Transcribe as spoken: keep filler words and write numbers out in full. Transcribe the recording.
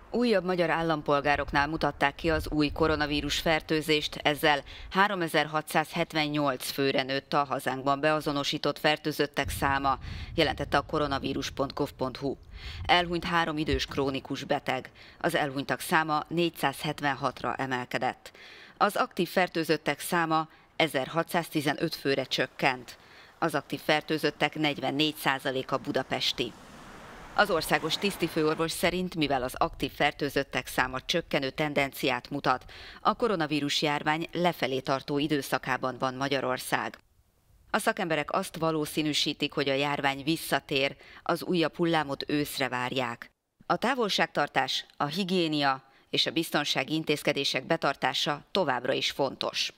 Újabb magyar állampolgároknál mutatták ki az új koronavírus fertőzést, ezzel háromezer-hatszázhetvennyolc főre nőtt a hazánkban beazonosított fertőzöttek száma, jelentette a koronavírus pont gov pont hu. Elhunyt három idős krónikus beteg, az elhunytak száma négyszázhetvenhatra emelkedett. Az aktív fertőzöttek száma ezerhatszáztizenöt főre csökkent. Az aktív fertőzöttek negyvennégy százaléka budapesti. Az országos tisztifőorvos szerint, mivel az aktív fertőzöttek száma csökkenő tendenciát mutat, a koronavírus járvány lefelé tartó időszakában van Magyarország. A szakemberek azt valószínűsítik, hogy a járvány visszatér, az újabb hullámot őszre várják. A távolságtartás, a higiénia és a biztonsági intézkedések betartása továbbra is fontos.